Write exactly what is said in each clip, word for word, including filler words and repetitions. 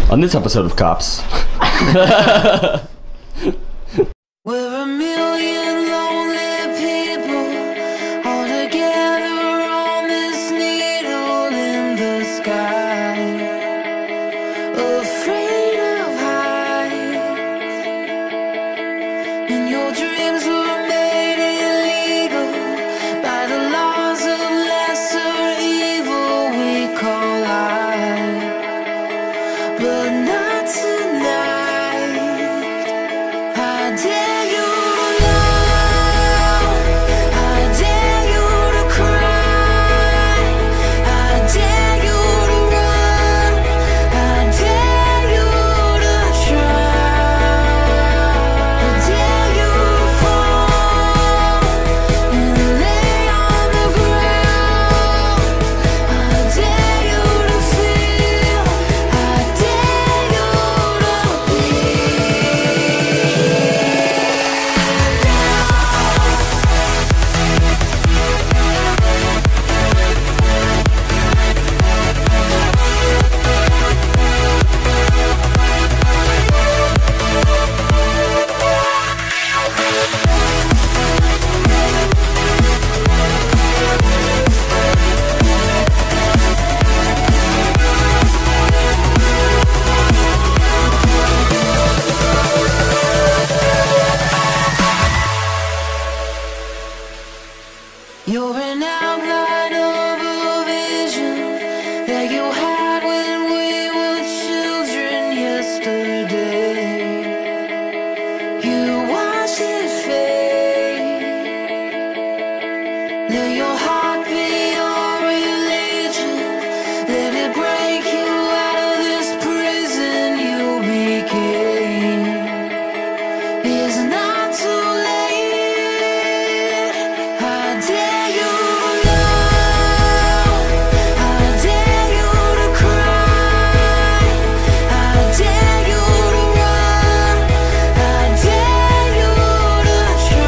On this episode of Cops. We're a million lonely people all together on this needle in the sky, afraid of heights, and your dreams were made illegal by the laws of lesser evil we call life, but not tonight. I dare you to love, I dare you to cry, I dare you to run, I dare you to try, I dare you to fall and lay on the ground, I dare you to feel, I dare you to You're an outline of a vision that you had when we were children yesterday. You watched it fade. Let your heart be your religion. Let it break you out of this prison you became. It's not too late. I dare you to love, I dare you to cry, I dare you to run, I dare you to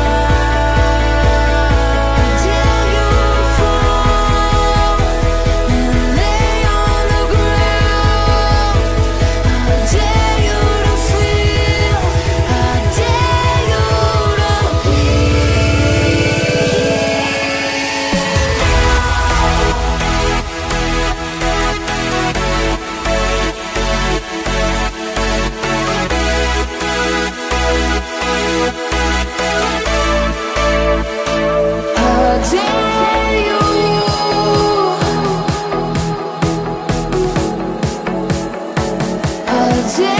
try, I dare you to fall and lay on the ground, I dare you to feel, I dare you to I dare you, I dare